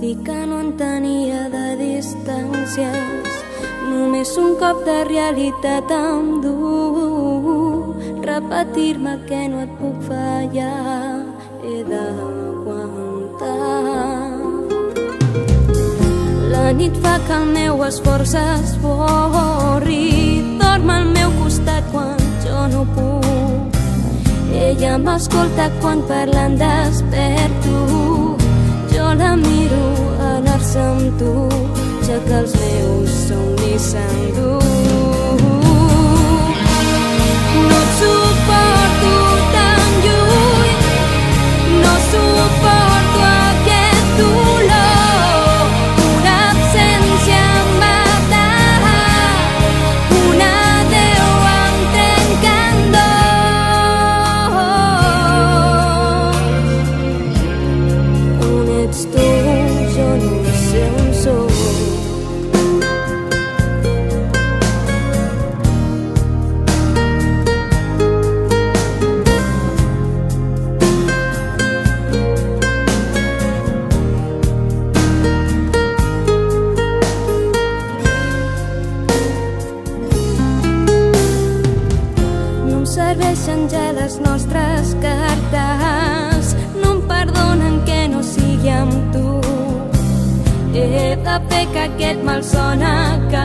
dir que no en tenia de distàncies. Només un cop de realitat em dur repetir-me que no et puc fallar. He d'aguantar. La nit fa que el meu esforç esborri. Dorm al meu costat quan jo no puc. Ella m'escolta quan parlant desperto. Jo la miro anar-se amb tu, ja que els meus somnis s'endú. No et suporto tan lluny, no suporto aquest dolor. Una absència em mata, un adeu em trenca en dos. On ets tu? Jo no sé on sóc. Serveixen ja les nostres cartes, no em perdonen que no sigui amb tu. He de fer que aquest malson acabi.